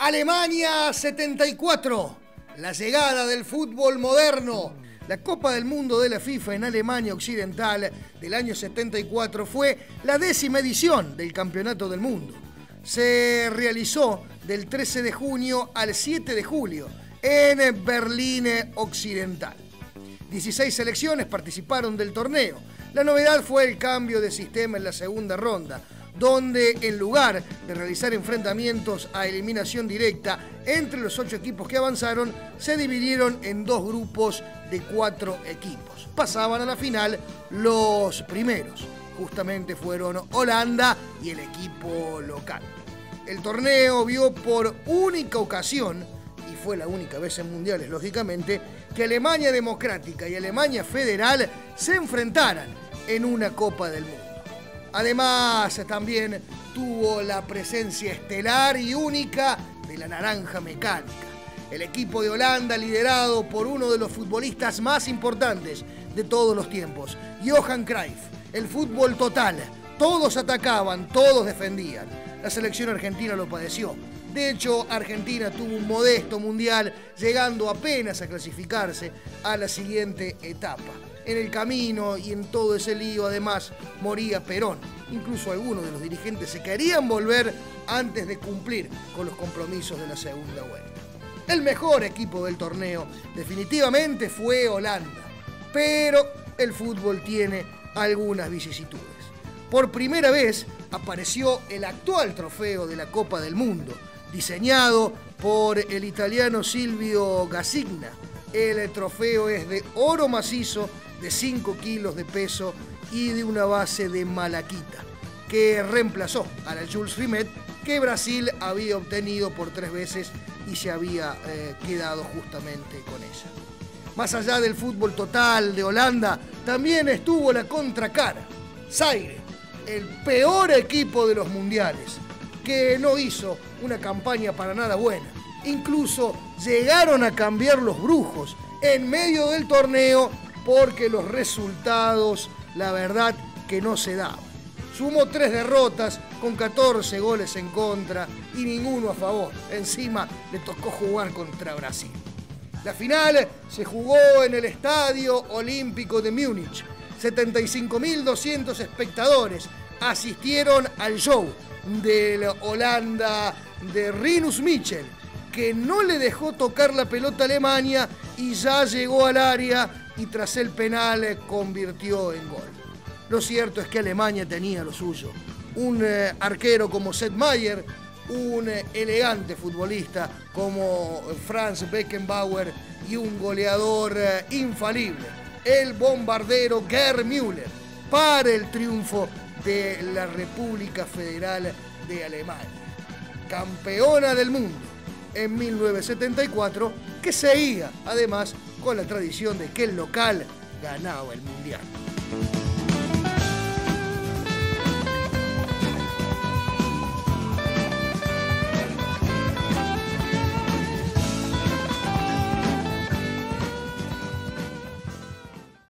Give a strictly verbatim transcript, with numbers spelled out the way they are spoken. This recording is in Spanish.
Alemania setenta y cuatro, la llegada del fútbol moderno. La Copa del Mundo de la FIFA en Alemania Occidental del año setenta y cuatro fue la décima edición del Campeonato del Mundo. Se realizó del trece de junio al siete de julio en Berlín Occidental. dieciséis selecciones participaron del torneo. La novedad fue el cambio de sistema en la segunda ronda, donde en lugar de realizar enfrentamientos a eliminación directa entre los ocho equipos que avanzaron, se dividieron en dos grupos de cuatro equipos. Pasaban a la final los primeros. Justamente fueron Holanda y el equipo local. El torneo vio por única ocasión, y fue la única vez en mundiales, lógicamente, que Alemania Democrática y Alemania Federal se enfrentaran en una Copa del Mundo. Además, también tuvo la presencia estelar y única de la naranja mecánica. El equipo de Holanda, liderado por uno de los futbolistas más importantes de todos los tiempos, Johan Cruyff. El fútbol total. Todos atacaban, todos defendían. La selección argentina lo padeció. De hecho, Argentina tuvo un modesto mundial, llegando apenas a clasificarse a la siguiente etapa. En el camino y en todo ese lío, además, moría Perón. Incluso algunos de los dirigentes se querían volver antes de cumplir con los compromisos de la segunda vuelta. El mejor equipo del torneo definitivamente fue Holanda, pero el fútbol tiene algunas vicisitudes. Por primera vez apareció el actual trofeo de la Copa del Mundo, diseñado por el italiano Silvio Gasigna. El trofeo es de oro macizo de cinco kilos de peso y de una base de malaquita, que reemplazó a la Jules Rimet, que Brasil había obtenido por tres veces y se había eh, quedado justamente con ella. Más allá del fútbol total de Holanda, también estuvo la contracara. Zaire, el peor equipo de los mundiales, que no hizo una campaña para nada buena. Incluso llegaron a cambiar los brujos en medio del torneo porque los resultados, la verdad, que no se daban. Sumó tres derrotas con catorce goles en contra y ninguno a favor. Encima le tocó jugar contra Brasil. La final se jugó en el Estadio Olímpico de Múnich. setenta y cinco mil doscientos espectadores asistieron al show del Holanda de Rinus Michel, que no le dejó tocar la pelota a Alemania y ya llegó al área y tras el penal convirtió en gol. Lo cierto es que Alemania tenía lo suyo. Un eh, arquero como Sepp Maier, un eh, elegante futbolista como Franz Beckenbauer y un goleador eh, infalible, el bombardero Gerd Müller, para el triunfo de la República Federal de Alemania. Campeona del mundo en mil novecientos setenta y cuatro, que seguía además con la tradición de que el local ganaba el mundial.